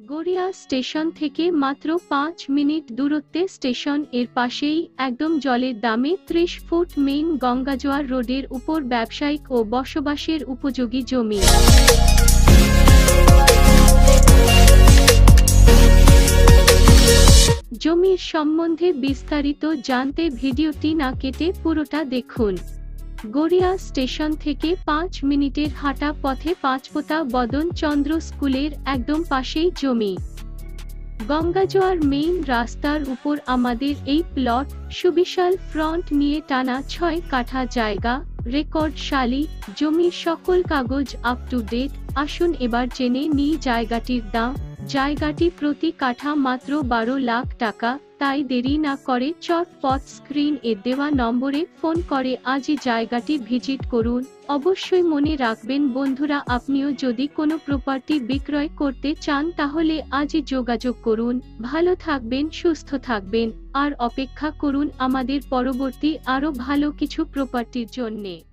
Garia station থেকে মাত্র ৫ minute দূরত্বে স্টেশন এর পাশেই একদম জলের দামে ৩০ ফুট মেইন গঙ্গাজোয়ার রোডের উপর ব্যবসায়িক ও বসবাসের উপযোগী জমি। জমির সম্বন্ধে বিস্তারিত জানতে ভিডিওটি না কেটে পুরোটা দেখুন। গড়িয়া স্টেশন থেকে ৫ মিনিটের হাঁটা পথে পাঁচপোতা বদন চন্দ্র স্কুলের একদম পাশেই জমি। গঙ্গাজোয়ার মেইন রাস্তার উপর আমাদের এই প্লট, সুবিশাল ফ্রন্ট নিয়ে টানা ৬ কাঠা জায়গা, রেকর্ড শালি, জমির সকল কাগজ আপ টু ডেট। আসুন এবার জেনে নিই জায়গাটির দাম। জায়গাটি প্রতি কাঠা মাত্র ১২ লাখ টাকা। তাই দেরি না করে চটপট স্ক্রিন এ দেওয়া নম্বরে ফোন করে আজই জায়গাটি ভিজিট করুন। অবশ্যই মনে রাখবেন বন্ধুরা, আপনিও যদি কোনো প্রপার্টি বিক্রয় করতে চান তাহলে আজই যোগাযোগ করুন। ভালো থাকবেন, সুস্থ থাকবেন, আর অপেক্ষা করুন আমাদের পরবর্তী আরো ভালো কিছু প্রপার্টির জন্যে।